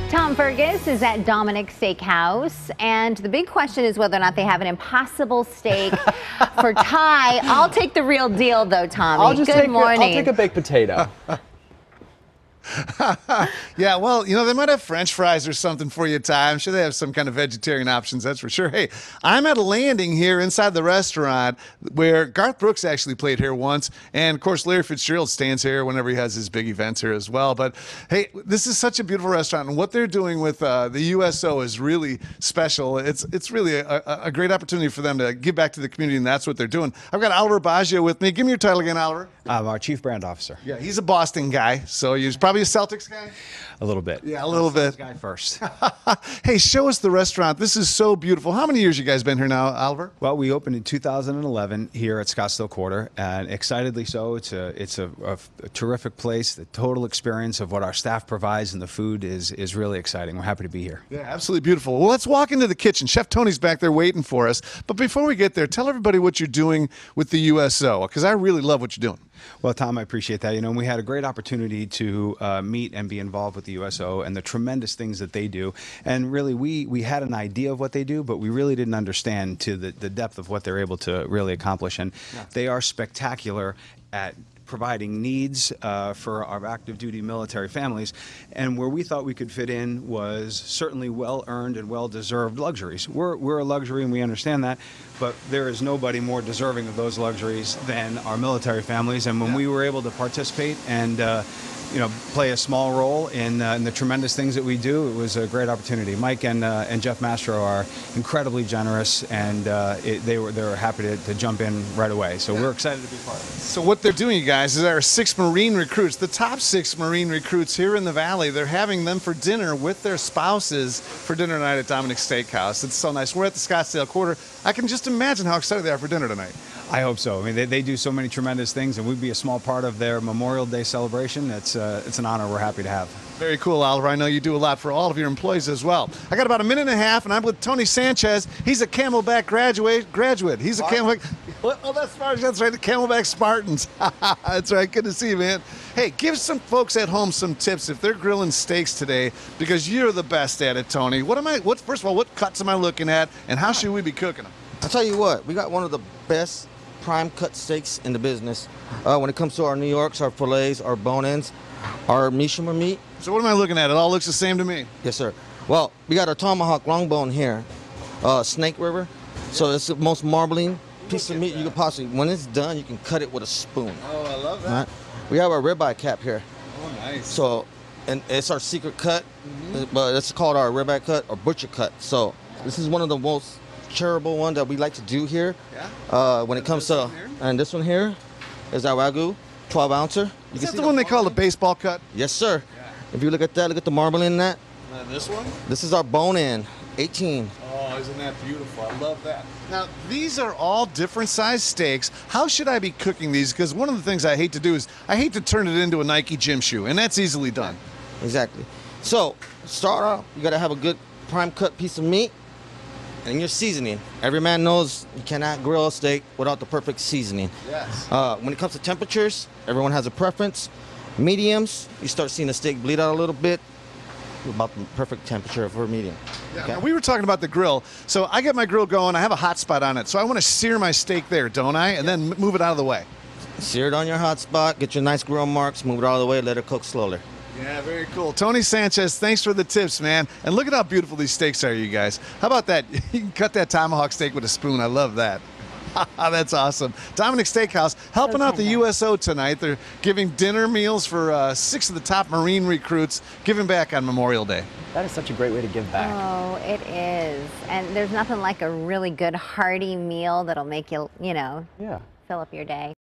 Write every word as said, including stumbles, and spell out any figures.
Tom Fergus is at Dominick Steakhouse, and the big question is whether or not they have an impossible steak for Ty. I'll take the real deal, though, Tommy. I'll just Good take morning. A, I'll take a baked potato. Yeah, well, you know, they might have French fries or something for you, Ty. I'm sure they have some kind of vegetarian options, that's for sure. Hey, I'm at a landing here inside the restaurant where Garth Brooks actually played here once. And, of course, Larry Fitzgerald stands here whenever he has his big events here as well. But, hey, this is such a beautiful restaurant. And what they're doing with uh, the U S O is really special. It's it's really a, a great opportunity for them to give back to the community, and that's what they're doing. I've got Oliver Baggio with me. Give me your title again, Oliver. I'm our Chief Brand Officer. Yeah, he's a Boston guy, so he's probably a Celtics guy? A little bit. Yeah, a little bit. Guy first. Hey, show us the restaurant. This is so beautiful. How many years you guys been here now, Oliver? Well, we opened in two thousand eleven here at Scottsdale Quarter, and excitedly so. It's a it's a, a, a terrific place. The total experience of what our staff provides and the food is is really exciting. We're happy to be here. Yeah, absolutely beautiful. Well, let's walk into the kitchen. Chef Tony's back there waiting for us. But before we get there, tell everybody what you're doing with the U S O, because I really love what you're doing. Well, Tom, I appreciate that. You know, we had a great opportunity to uh, meet and be involved with the U S O and the tremendous things that they do. And really, we we had an idea of what they do, but we really didn't understand to the, the depth of what they're able to really accomplish. And yeah. They are spectacular at providing needs uh, for our active duty military families, and where we thought we could fit in was certainly well-earned and well-deserved luxuries. We're, we're a luxury and we understand that, but there is nobody more deserving of those luxuries than our military families. And when yeah. we were able to participate and uh, you know, play a small role in, uh, in the tremendous things that we do, it was a great opportunity. Mike and uh, and Jeff Mastro are incredibly generous, and uh, it, they were they were happy to, to jump in right away. So yeah. we're excited to be part of it. So what they're doing, you guys, is our six Marine recruits, the top six Marine recruits here in the Valley. They're having them for dinner with their spouses for dinner tonight at Dominick Steakhouse. It's so nice. We're at the Scottsdale Quarter. I can just imagine how excited they are for dinner tonight. I hope so. I mean, they, they do so many tremendous things, and we'd be a small part of their Memorial Day celebration. It's, uh, it's an honor we're happy to have. Very cool, Oliver. I know you do a lot for all of your employees as well. I got about a minute and a half, and I'm with Tony Sanchez. He's a Camelback graduate. Graduate. He's a Camelback. Oh, that's Spartans. That's right. The Camelback Spartans. That's right. Good to see you, man. Hey, give some folks at home some tips if they're grilling steaks today, because you're the best at it, Tony. What am I? What first of all, what cuts am I looking at, and how should we be cooking them? I'll tell you what. We got one of the best prime cut steaks in the business. Uh, when it comes to our New Yorks, our fillets, our bone-ins, our Mishima meat. So what am I looking at? It all looks the same to me. Yes, sir. Well, we got our tomahawk long bone here, uh, Snake River. So it's the most marbling piece of meat you could possibly. When it's done, you can cut it with a spoon. Oh, I love that. Right? We have our ribeye cap here. Oh, nice. So, and it's our secret cut, mm-hmm. but it's called our ribeye cut or butcher cut. So this is one of the most charitable one that we like to do here. Yeah. Uh, when it comes to, and this one here is our Wagyu twelve ouncer. Is that the one they call the baseball cut? Yes, sir. Yeah. If you look at that, look at the marbling in that. And this one? This is our bone-in, eighteen. Oh, isn't that beautiful? I love that. Now, these are all different size steaks. How should I be cooking these? Because one of the things I hate to do is I hate to turn it into a Nike gym shoe, and that's easily done. Exactly. So, start off, you got to have a good prime cut piece of meat. And your seasoning. Every man knows you cannot grill a steak without the perfect seasoning. Yes. Uh, when it comes to temperatures, everyone has a preference. Mediums, you start seeing the steak bleed out a little bit. About the perfect temperature for medium. Yeah, okay? now we were talking about the grill. So I get my grill going. I have a hot spot on it. So I want to sear my steak there, don't I? And then move it out of the way. Sear it on your hot spot. Get your nice grill marks. Move it out of the way. Let it cook slowly. Yeah, very cool. Tony Sanchez, thanks for the tips, man. And look at how beautiful these steaks are, you guys. How about that? You can cut that tomahawk steak with a spoon. I love that. That's awesome. Dominick Steakhouse helping out the U S O tonight. They're giving dinner meals for uh, six of the top Marine recruits, giving back on Memorial Day. That is such a great way to give back. Oh, it is. And there's nothing like a really good hearty meal that'll make you, you know, yeah. fill up your day.